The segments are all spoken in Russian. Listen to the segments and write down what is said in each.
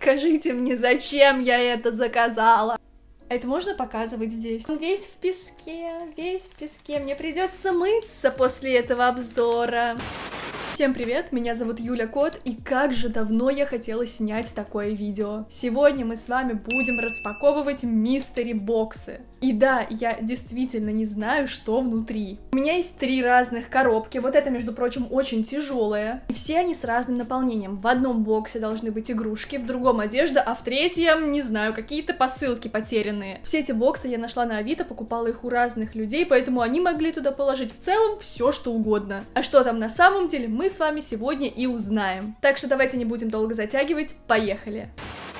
скажите мне, зачем я это заказала? Это можно показывать здесь? Он весь в песке, весь в песке. Мне придется мыться после этого обзора. Всем привет, меня зовут Юля Кот, и как же давно я хотела снять такое видео. Сегодня мы с вами будем распаковывать мистери-боксы. И да, я действительно не знаю, что внутри. У меня есть 3 разных коробки, вот эта, между прочим, очень тяжелая. И все они с разным наполнением. В одном боксе должны быть игрушки, в другом одежда, а в третьем, не знаю, какие-то посылки потерянные. Все эти боксы я нашла на Авито, покупала их у разных людей, поэтому они могли туда положить в целом все, что угодно. А что там на самом деле, мы с вами сегодня и узнаем. Так что давайте не будем долго затягивать, поехали!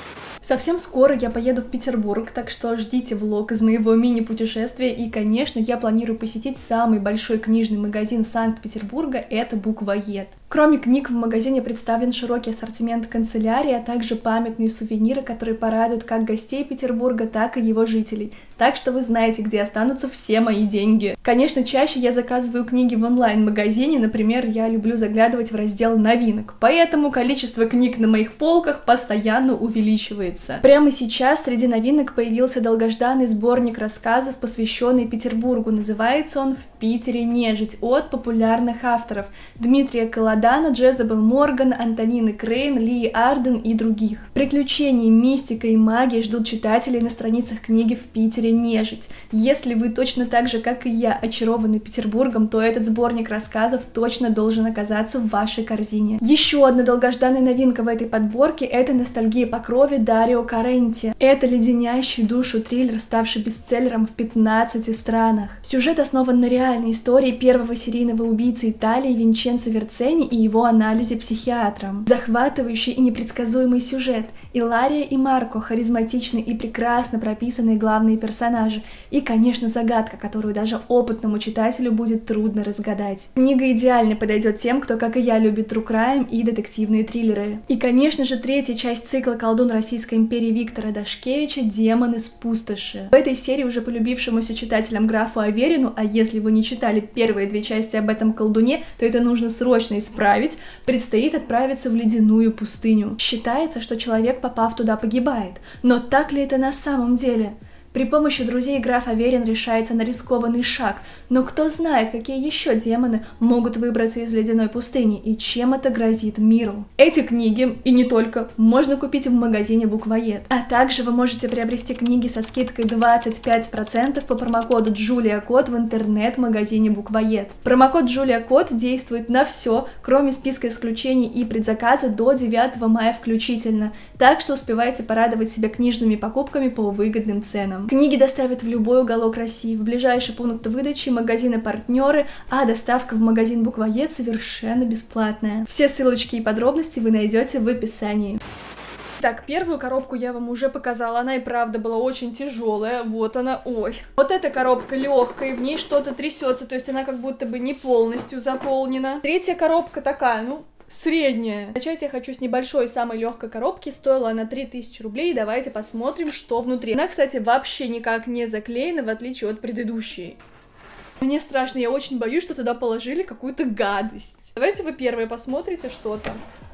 Совсем скоро я поеду в Петербург, так что ждите влог из моего мини-путешествия, и, конечно, я планирую посетить самый большой книжный магазин Санкт-Петербурга, это Буквоед. Кроме книг в магазине представлен широкий ассортимент канцелярии, а также памятные сувениры, которые порадуют как гостей Петербурга, так и его жителей. Так что вы знаете, где останутся все мои деньги. Конечно, чаще я заказываю книги в онлайн-магазине, например, я люблю заглядывать в раздел новинок, поэтому количество книг на моих полках постоянно увеличивается. Прямо сейчас среди новинок появился долгожданный сборник рассказов, посвященный Петербургу. Называется он «В Питере нежить» от популярных авторов Дмитрия Колодана, Джезабел Морган, Антонины Крейн, Лии Арден и других. Приключения, мистика и магия ждут читателей на страницах книги «В Питере нежить». Если вы точно так же, как и я, очарованы Петербургом, то этот сборник рассказов точно должен оказаться в вашей корзине. Еще одна долгожданная новинка в этой подборке — это «Ностальгия по крови» Дарио Каренти. Это леденящий душу триллер, ставший бестселлером в 15 странах. Сюжет основан на реальной истории первого серийного убийцы Италии Винченцо Верцени и его анализе психиатром. Захватывающий и непредсказуемый сюжет. Илария и Марко — харизматичные и прекрасно прописанные главные персонажи. И, конечно, загадка, которую даже опытному читателю будет трудно разгадать. Книга идеально подойдет тем, кто, как и я, любит true crime и детективные триллеры. И, конечно же, третья часть цикла «Колдун Российской империи» Виктора Дашкевича «Демоны с пустоши». В этой серии уже полюбившемуся читателям графу Аверину, а если вы не читали первые 2 части об этом колдуне, то это нужно срочно исправить, предстоит отправиться в ледяную пустыню. Считается, что человек, попав туда, погибает. Но так ли это на самом деле? При помощи друзей граф Аверин решается на рискованный шаг, но кто знает, какие еще демоны могут выбраться из ледяной пустыни и чем это грозит миру. Эти книги, и не только, можно купить в магазине Буквоед. А также вы можете приобрести книги со скидкой 25% по промокоду JuliaKot в интернет-магазине Буквоед. Промокод JuliaKot действует на все, кроме списка исключений и предзаказа до 9 мая включительно, так что успевайте порадовать себя книжными покупками по выгодным ценам. Книги доставят в любой уголок России, в ближайший пункт выдачи, магазины-партнеры, а доставка в магазин Буквоед совершенно бесплатная. Все ссылочки и подробности вы найдете в описании. Так, первую коробку я вам уже показала, она и правда была очень тяжелая, вот она, ой. Вот эта коробка легкая, в ней что-то трясется, то есть она как будто бы не полностью заполнена. Третья коробка такая, ну, средняя. Начать я хочу с небольшой, самой легкой коробки, стоила она 3000 рублей, давайте посмотрим, что внутри. Она, кстати, вообще никак не заклеена, в отличие от предыдущей. Мне страшно, я очень боюсь, что туда положили какую-то гадость. Давайте вы первые посмотрите, что там.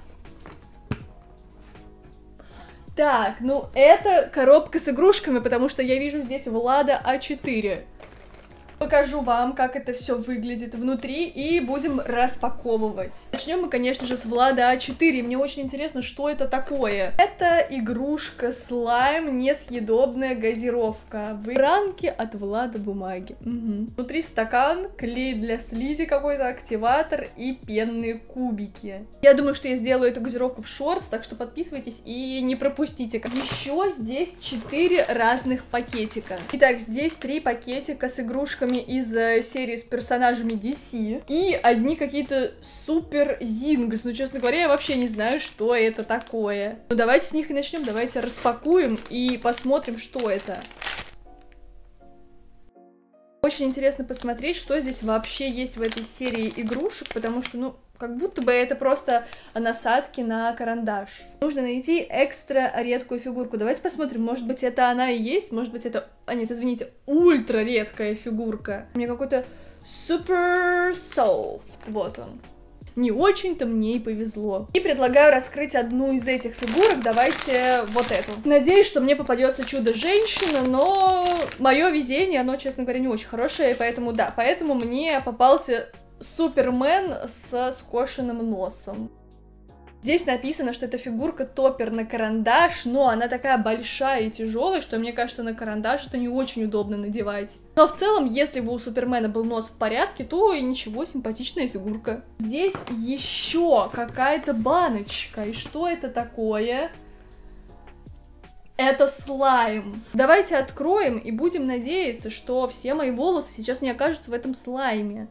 Так, ну это коробка с игрушками, потому что я вижу здесь Влада А4. Покажу вам, как это все выглядит внутри, и будем распаковывать. Начнем мы, конечно же, с Влада А4. Мне очень интересно, что это такое. Это игрушка слайм, несъедобная газировка. В рамке от Влада бумаги. Угу. Внутри стакан, клей для слизи какой-то, активатор и пенные кубики. Я думаю, что я сделаю эту газировку в шортс, так что подписывайтесь и не пропустите. Еще здесь 4 разных пакетика. Итак, здесь 3 пакетика с игрушками из серии с персонажами DC и одни какие-то супер зингс. Ну, честно говоря, я вообще не знаю, что это такое. Ну, давайте с них и начнем, давайте распакуем и посмотрим, что это. Очень интересно посмотреть, что здесь вообще есть в этой серии игрушек, потому что, ну, как будто бы это просто насадки на карандаш. Нужно найти экстра редкую фигурку. Давайте посмотрим, может быть, это она и есть, может быть, это... А, нет, извините, ультра редкая фигурка. У меня какой-то супер софт, вот он. не очень-то мне и повезло. И предлагаю раскрыть одну из этих фигурок, давайте вот эту. Надеюсь, что мне попадется Чудо-женщина, но мое везение, оно, честно говоря, не очень хорошее, поэтому да, поэтому мне попался Супермен со скошенным носом. Здесь написано, что это фигурка топпер на карандаш, но она такая большая и тяжелая, что мне кажется, на карандаш это не очень удобно надевать. Но в целом, если бы у Супермена был нос в порядке, то и ничего, симпатичная фигурка. Здесь еще какая-то баночка, и что это такое? Это слайм. Давайте откроем и будем надеяться, что все мои волосы сейчас не окажутся в этом слайме.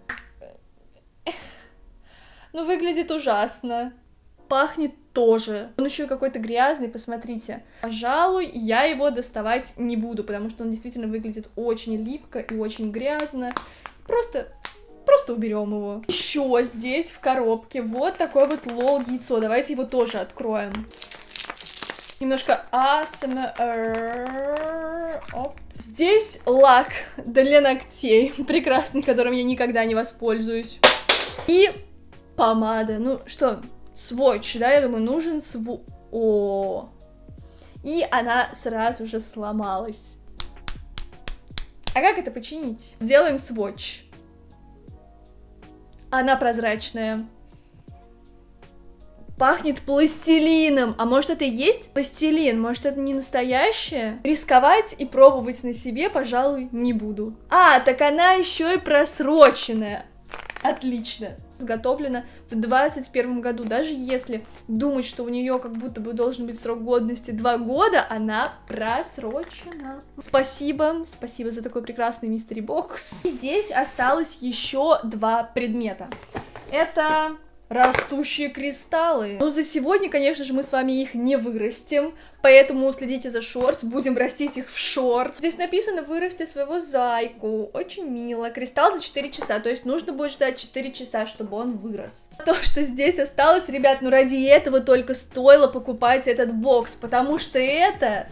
Ну, выглядит ужасно. Пахнет тоже. Он еще какой-то грязный, посмотрите. Пожалуй, я его доставать не буду, потому что он действительно выглядит очень липко и очень грязно. Просто уберем его. Еще здесь в коробке вот такое вот лол яйцо. Давайте его тоже откроем. Немножко ASMR. Оп. Здесь лак для ногтей, прекрасный, которым я никогда не воспользуюсь. И помада. Ну что, свотч, да, я думаю, нужен О. И она сразу же сломалась. А как это починить? Сделаем свотч. Она прозрачная. Пахнет пластилином. А может, это и есть пластилин? Может, это не настоящее? Рисковать и пробовать на себе, пожалуй, не буду. А, так она еще и просроченная. Отлично. Изготовлена в 2021 году. Даже если думать, что у нее как будто бы должен быть срок годности 2 года, она просрочена. Спасибо за такой прекрасный мистери бокс. И здесь осталось еще 2 предмета. Это растущие кристаллы. Ну, за сегодня, конечно же, мы с вами их не вырастим, поэтому следите за шортс, будем растить их в шортс. Здесь написано «вырасти своего зайку». Очень мило. Кристалл за 4 часа, то есть нужно будет ждать 4 часа, чтобы он вырос. То, что здесь осталось, ребят, ну ради этого только стоило покупать этот бокс, потому что это...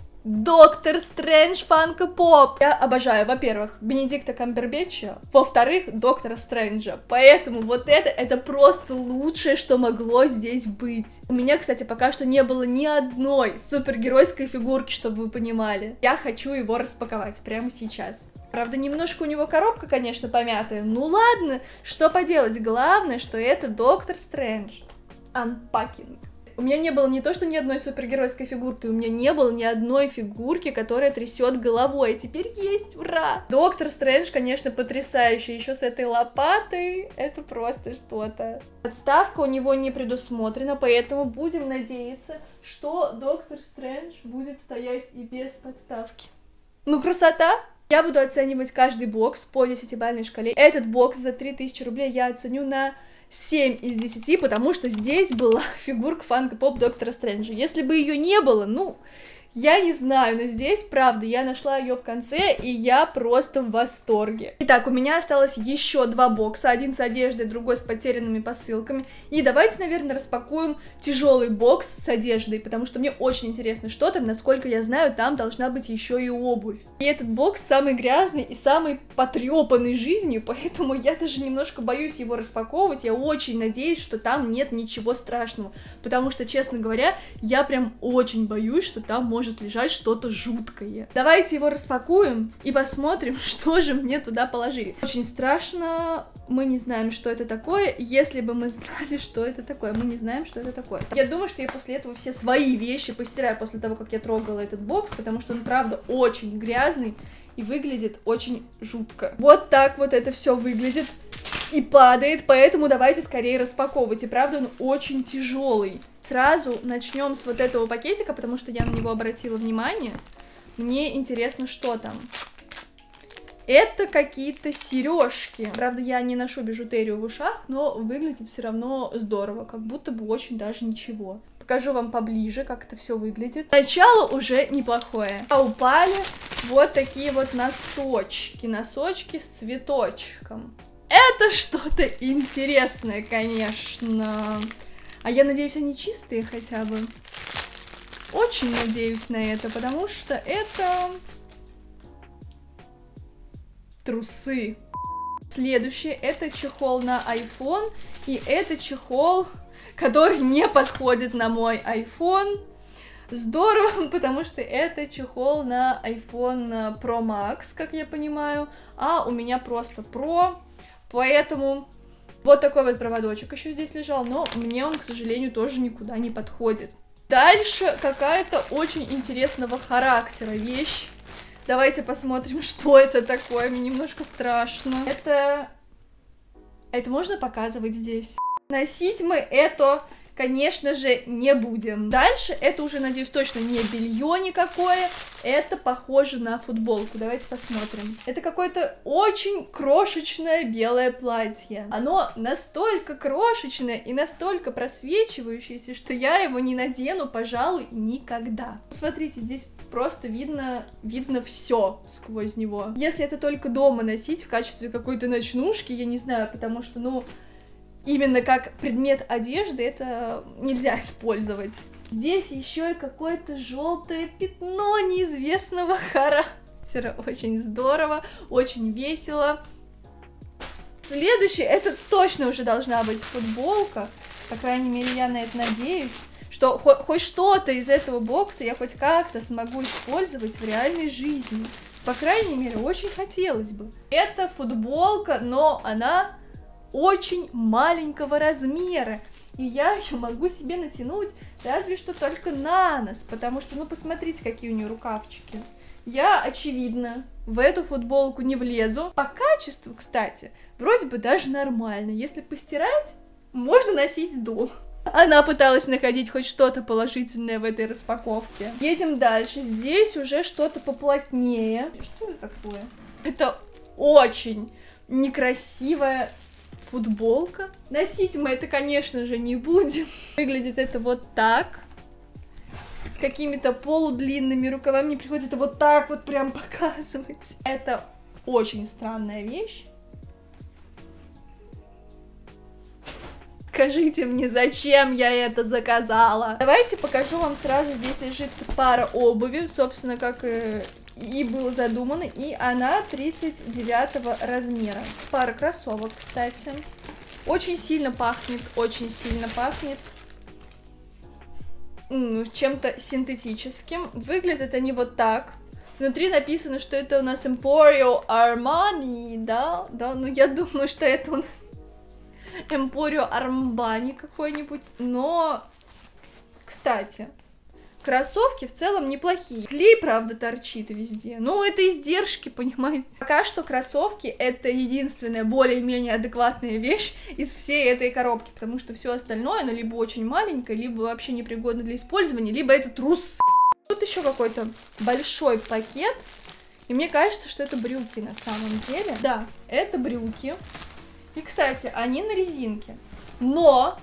Доктор Стрэндж Фанко Поп. Я обожаю, во-первых, Бенедикта Камбербэтча, во-вторых, Доктора Стрэнджа. Поэтому вот это просто лучшее, что могло здесь быть. У меня, кстати, пока что не было ни одной супергеройской фигурки, чтобы вы понимали. Я хочу его распаковать прямо сейчас. Правда, немножко у него коробка, конечно, помятая. Ну ладно, что поделать. Главное, что это Доктор Стрэндж. Unpacking. У меня не было не то, что ни одной супергеройской фигурки, у меня не было ни одной фигурки, которая трясет головой. Теперь есть, ура! Доктор Стрэндж, конечно, потрясающий, еще с этой лопатой, это просто что-то. Подставка у него не предусмотрена, поэтому будем надеяться, что Доктор Стрэндж будет стоять и без подставки. Ну, красота! Я буду оценивать каждый бокс по 10-бальной шкале. Этот бокс за 3000 рублей я оценю на 7 из 10, потому что здесь была фигурка Фанко Поп Доктора Стрэнджа. Если бы ее не было, ну, я не знаю, но здесь, правда, я нашла ее в конце, и я просто в восторге. Итак, у меня осталось еще 2 бокса, один с одеждой, другой с потерянными посылками. И давайте, наверное, распакуем тяжелый бокс с одеждой, потому что мне очень интересно, что там, насколько я знаю, там должна быть еще и обувь. И этот бокс самый грязный и самый потрепанный жизнью, поэтому я даже немножко боюсь его распаковывать. Я очень надеюсь, что там нет ничего страшного, потому что, честно говоря, я прям очень боюсь, что там может лежать что-то жуткое. Давайте его распакуем и посмотрим, что же мне туда положили. Очень страшно, мы не знаем, что это такое. Если бы мы знали, что это такое, мы не знаем, что это такое. Я думаю, что я после этого все свои вещи постираю после того, как я трогала этот бокс, потому что он, правда, очень грязный и выглядит очень жутко. Вот так вот это все выглядит и падает, поэтому давайте скорее распаковывать. И правда, он очень тяжелый. Сразу начнем с вот этого пакетика, потому что я на него обратила внимание. Мне интересно, что там. Это какие-то сережки. Правда, я не ношу бижутерию в ушах, но выглядит все равно здорово, как будто бы очень даже ничего. Покажу вам поближе, как это все выглядит. Начало уже неплохое. А упали вот такие вот носочки. Носочки с цветочком. Это что-то интересное, конечно. А я надеюсь, они чистые хотя бы. Очень надеюсь на это, потому что это... трусы. Следующий это чехол на iPhone, и это чехол, который не подходит на мой iPhone. Здорово, потому что это чехол на iPhone Pro Max, как я понимаю, а у меня просто Pro, поэтому вот такой вот проводочек еще здесь лежал, но мне он, к сожалению, тоже никуда не подходит. Дальше какая-то очень интересного характера вещь. Давайте посмотрим, что это такое, мне немножко страшно. Это можно показывать здесь? Носить мы это, конечно же, не будем. Дальше это уже, надеюсь, точно не белье никакое. Это похоже на футболку. Давайте посмотрим. Это какое-то очень крошечное белое платье. Оно настолько крошечное и настолько просвечивающееся, что я его не надену, пожалуй, никогда. Смотрите, здесь просто видно все сквозь него. Если это только дома носить в качестве какой-то ночнушки, я не знаю, потому что, ну, именно как предмет одежды это нельзя использовать. Здесь еще и какое-то желтое пятно неизвестного характера. Очень здорово, очень весело. Следующий, это точно уже должна быть футболка. По крайней мере, я на это надеюсь, что хоть что-то из этого бокса я хоть как-то смогу использовать в реальной жизни. По крайней мере, очень хотелось бы. Это футболка, но она очень маленького размера, и я ее могу себе натянуть разве что только на нос, потому что, ну, посмотрите, какие у нее рукавчики. Я, очевидно, в эту футболку не влезу. По качеству, кстати, вроде бы даже нормально. Если постирать, можно носить дома. Она пыталась находить хоть что-то положительное в этой распаковке. Едем дальше. Здесь уже что-то поплотнее. Что это такое? Это очень некрасивая футболка. Носить мы это, конечно же, не будем. Выглядит это вот так. С какими-то полудлинными рукавами. Мне приходится вот так вот прям показывать. Это очень странная вещь. Скажите мне, зачем я это заказала? Давайте покажу вам сразу. Здесь лежит пара обуви, собственно, как и было задумано, и она 39 размера. Пара кроссовок, кстати. Очень сильно пахнет чем-то синтетическим. Выглядят они вот так. Внутри написано, что это у нас Emporio Armani, да, ну я думаю, что это у нас Emporio Armani какой-нибудь, но, кстати, кроссовки в целом неплохие. Клей, правда, торчит везде. Ну, это издержки, понимаете. Пока что кроссовки это единственная более-менее адекватная вещь из всей этой коробки, потому что все остальное, оно либо очень маленькое, либо вообще непригодно для использования, либо это трус. Тут еще какой-то большой пакет, и мне кажется, что это брюки на самом деле. Да, это брюки. И, кстати, они на резинке, но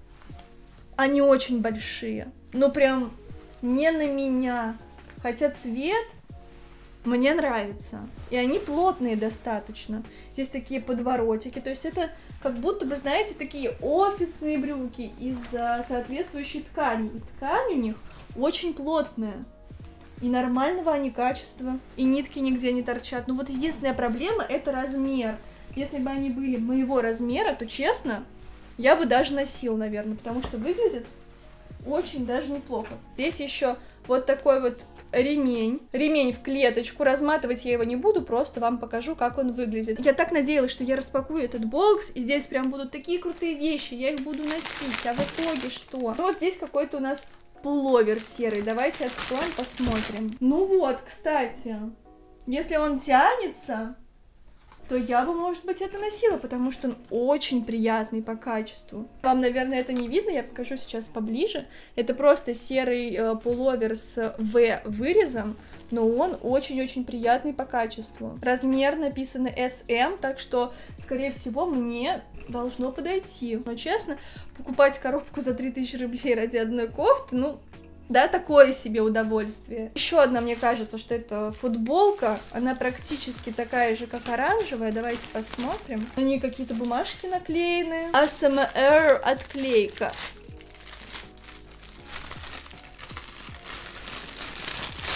они очень большие. Ну, прям не на меня. Хотя цвет мне нравится. И они плотные достаточно. Здесь такие подворотики. То есть это как будто бы, знаете, такие офисные брюки из соответствующей ткани. И ткань у них очень плотная. И нормального они качества. И нитки нигде не торчат. Ну вот единственная проблема это размер. Если бы они были моего размера, то, честно, я бы даже носила, наверное. Потому что выглядит очень даже неплохо. Здесь еще вот такой вот ремень. Ремень в клеточку. Разматывать я его не буду, просто вам покажу, как он выглядит. Я так надеялась, что я распакую этот бокс, и здесь прям будут такие крутые вещи, я их буду носить. А в итоге что? Ну, вот здесь какой-то у нас пуловер серый. Давайте откроем, посмотрим. Ну вот, кстати, если он тянется, то я бы, может быть, это носила, потому что он очень приятный по качеству. Вам, наверное, это не видно, я покажу сейчас поближе. Это просто серый пуловер с V-вырезом, но он очень-очень приятный по качеству. Размер написано SM, так что, скорее всего, мне должно подойти. Но, честно, покупать коробку за 3000 рублей ради одной кофты, ну... Да, такое себе удовольствие. Еще одна, мне кажется, что это футболка. Она практически такая же, как оранжевая. Давайте посмотрим. На ней какие-то бумажки наклеены. ASMR отклейка.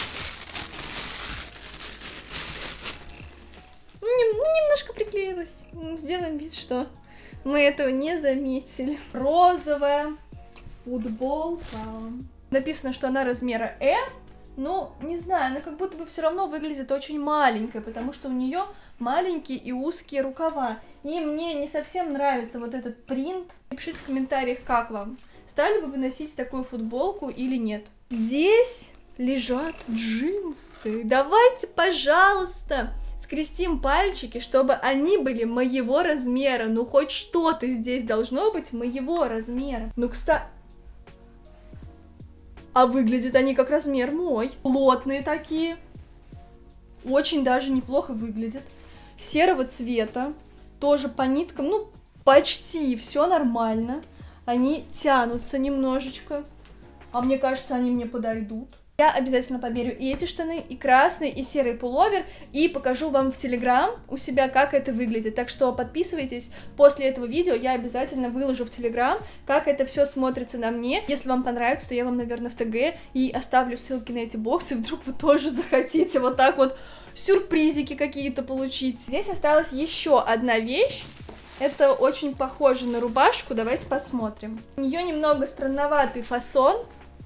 Немножко приклеилась. Сделаем вид, что мы этого не заметили. Розовая футболка. Написано, что она размера М. Ну, не знаю, она как будто бы все равно выглядит очень маленькой, потому что у нее маленькие и узкие рукава. И мне не совсем нравится вот этот принт. Напишите в комментариях, как вам. Стали бы вы носить такую футболку или нет? Здесь лежат джинсы. Давайте, пожалуйста, скрестим пальчики, чтобы они были моего размера. Ну, хоть что-то здесь должно быть моего размера. Ну, кстати... А выглядят они как размер мой. Плотные такие. Очень даже неплохо выглядят. Серого цвета. Тоже по ниткам. Ну, почти все нормально. Они тянутся немножечко. А мне кажется, они мне подойдут. Я обязательно померю и эти штаны, и красный, и серый пуловер, и покажу вам в Телеграм у себя, как это выглядит. Так что подписывайтесь, после этого видео я обязательно выложу в Телеграм, как это все смотрится на мне. Если вам понравится, то я вам, наверное, в ТГ и оставлю ссылки на эти боксы, вдруг вы тоже захотите вот так вот сюрпризики какие-то получить. Здесь осталась еще одна вещь. Это очень похоже на рубашку, давайте посмотрим. У нее немного странноватый фасон.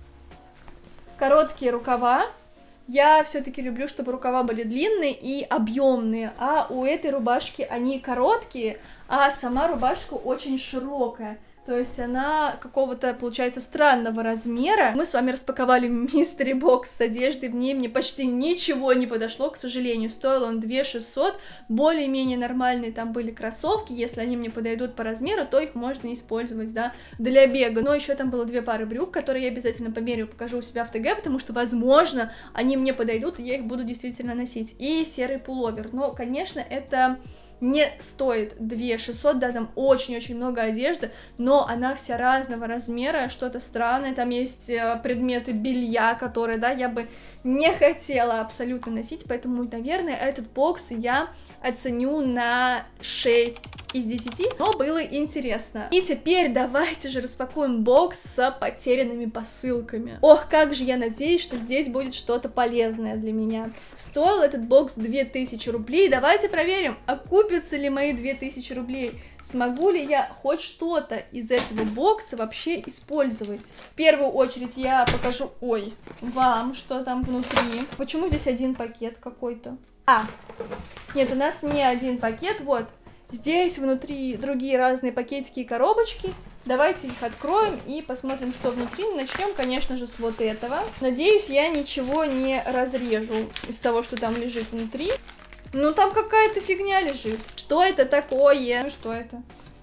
Короткие рукава. Я все-таки люблю, чтобы рукава были длинные и объемные, а у этой рубашки они короткие, а сама рубашка очень широкая. То есть она какого-то, получается, странного размера. Мы с вами распаковали мистери бокс с одеждой в ней. Мне почти ничего не подошло, к сожалению. Стоил он 2600. Более-менее нормальные там были кроссовки. Если они мне подойдут по размеру, то их можно использовать, да, для бега. Но еще там было 2 пары брюк, которые я обязательно померю, покажу у себя в ТГ, потому что, возможно, они мне подойдут, и я их буду действительно носить. И серый пуловер. Но, конечно, это... не стоит 2600, да, там очень-очень много одежды, но она вся разного размера, что-то странное, там есть предметы белья, которые, да, я бы не хотела абсолютно носить, поэтому, наверное, этот бокс я оценю на 6 из 10, но было интересно. И теперь давайте же распакуем бокс с потерянными посылками. Ох, как же я надеюсь, что здесь будет что-то полезное для меня. Стоил этот бокс 2000 рублей, давайте проверим, окупятся ли мои 2000 рублей. Смогу ли я хоть что-то из этого бокса вообще использовать? В первую очередь я покажу, вам, что там внутри. Почему здесь один пакет какой-то? Нет, у нас не один пакет, вот. Здесь внутри другие разные пакетики и коробочки. Давайте их откроем и посмотрим, что внутри. Начнем, конечно же, с вот этого. Надеюсь, я ничего не разрежу из того, что там лежит внутри. Ну, там какая-то фигня лежит. Что это такое? Ну, что это?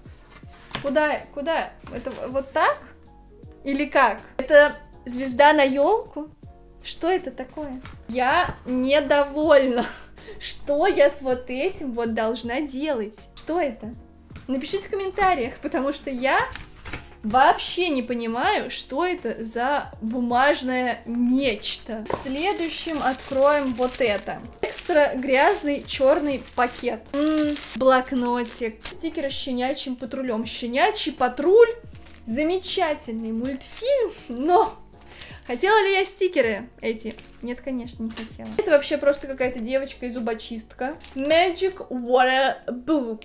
Куда? Это вот так? Или как? Это звезда на елку? Что это такое? Я недовольна. Что я с вот этим вот должна делать? Что это? Напишите в комментариях, потому что я вообще не понимаю, что это за бумажное нечто. Следующим откроем вот это. Экстра грязный черный пакет. Блокнотик. Стикеры с щенячьим патрулем. Щенячий патруль. Замечательный мультфильм, но... Хотела ли я стикеры эти? Нет, конечно, не хотела. Это вообще просто какая-то девочка и зубочистка. Magic Water Book.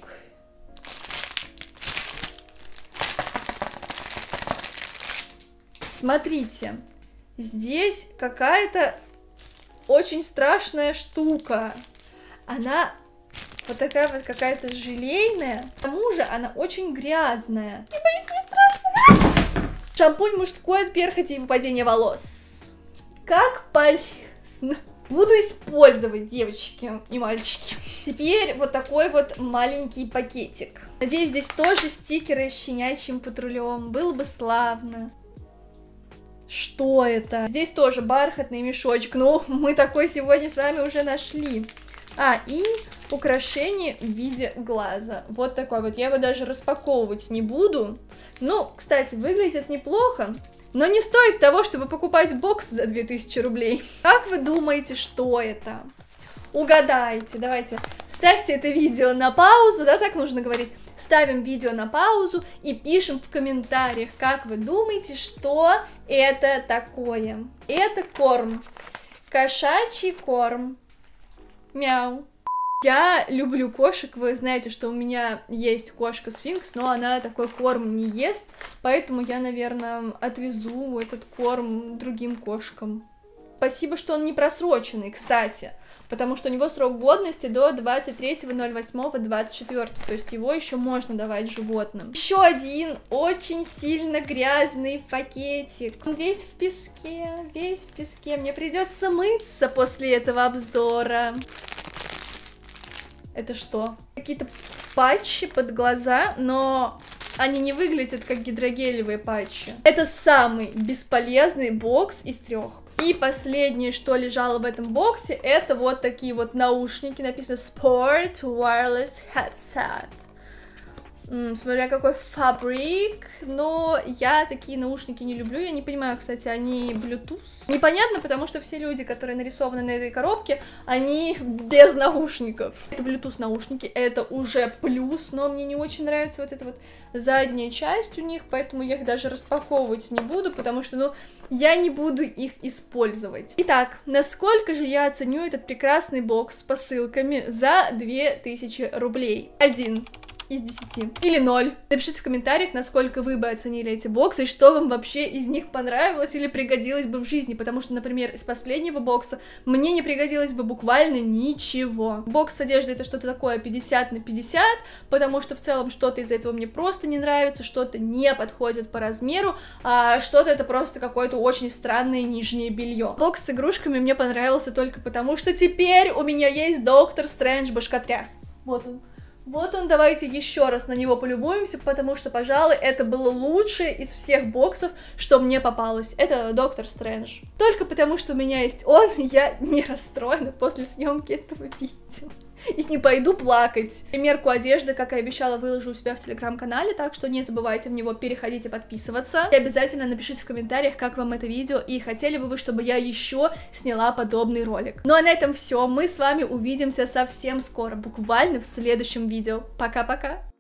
Смотрите, здесь какая-то очень страшная штука. Она вот такая вот какая-то желейная. К тому же она очень грязная. Не боюсь, мне страшно. Шампунь мужской от перхоти и выпадения волос. Как полезно. Буду использовать, девочки и мальчики. Теперь вот такой вот маленький пакетик. Надеюсь, здесь тоже стикеры с щенячьим патрулем. Было бы славно. Что это? Здесь тоже бархатный мешочек. Ну, мы такой сегодня с вами уже нашли. И украшение в виде глаза. Вот такой вот. Я его даже распаковывать не буду. Ну, кстати, выглядит неплохо. Но не стоит того, чтобы покупать бокс за 2000 рублей. Как вы думаете, что это? Угадайте. Давайте, ставьте это видео на паузу. Да, так нужно говорить. Ставим видео на паузу и пишем в комментариях, как вы думаете, что это такое. Это корм. Кошачий корм. Мяу. Я люблю кошек, вы знаете, что у меня есть кошка-сфинкс, но она такой корм не ест, поэтому я, наверное, отвезу этот корм другим кошкам. Спасибо, что он не просроченный, кстати, потому что у него срок годности до 23.08.24, то есть его еще можно давать животным. Еще один очень сильно грязный пакетик. Он весь в песке, весь в песке. Мне придется мыться после этого обзора. Это что? Какие-то патчи под глаза, но они не выглядят как гидрогелевые патчи. Это самый бесполезный бокс из 3. И последнее, что лежало в этом боксе, это вот такие вот наушники. Написано Sport Wireless Headset. Смотря какой фабрик, но я такие наушники не люблю, я не понимаю, кстати, они Bluetooth. Непонятно, потому что все люди, которые нарисованы на этой коробке, они без наушников. Это Bluetooth наушники, это уже плюс, но мне не очень нравится вот эта вот задняя часть у них, поэтому я их даже распаковывать не буду, потому что, ну, я не буду их использовать. Итак, насколько же я оценю этот прекрасный бокс с посылками за 2000 рублей? 1 из 10. Или 0. Напишите в комментариях, насколько вы бы оценили эти боксы, и что вам вообще из них понравилось или пригодилось бы в жизни, потому что, например, из последнего бокса мне не пригодилось бы буквально ничего. Бокс с одеждой это что-то такое 50 на 50, потому что в целом что-то из этого мне просто не нравится, что-то не подходит по размеру, а что-то это просто какое-то очень странное нижнее белье. Бокс с игрушками мне понравился только потому, что теперь у меня есть Доктор Стрэндж Башкотряс. Вот он. Вот он, давайте еще раз на него полюбуемся, потому что, пожалуй, это было лучшее из всех боксов, что мне попалось. Это Доктор Стрэндж. Только потому, что у меня есть он, я не расстроена после съемки этого видео. И не пойду плакать. Примерку одежды, как и обещала, выложу у себя в телеграм-канале, так что не забывайте в него переходить и подписываться. И обязательно напишите в комментариях, как вам это видео, и хотели бы вы, чтобы я еще сняла подобный ролик. Ну а на этом все. Мы с вами увидимся совсем скоро, буквально в следующем видео. Пока-пока!